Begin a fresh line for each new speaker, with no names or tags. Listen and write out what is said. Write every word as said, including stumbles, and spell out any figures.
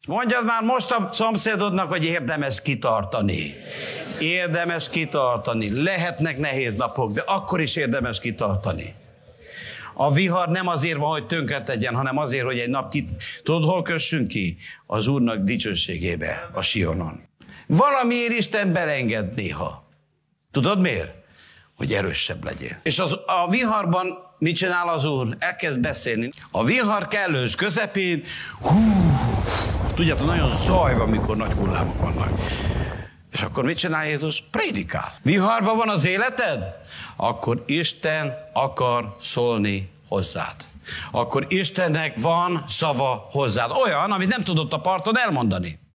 Mondjad már most a szomszédodnak, hogy érdemes kitartani. Érdemes kitartani. Lehetnek nehéz napok, de akkor is érdemes kitartani. A vihar nem azért van, hogy tönkre tegyen, hanem azért, hogy egy nap kit... Tudod, hol kössünk ki? Az Úrnak dicsőségébe, a Sionon. Valamiért Isten belenged néha. Tudod miért? Hogy erősebb legyél. És az, a viharban mit csinál az Úr? Elkezd beszélni. A vihar kellős közepén, hú, tudjátok, nagyon zaj van, amikor nagy hullámok vannak. És akkor mit csinál Jézus? Prédikál. Viharban van az életed? Akkor Isten akar szólni hozzád. Akkor Istennek van szava hozzád. Olyan, amit nem tudott a parton elmondani.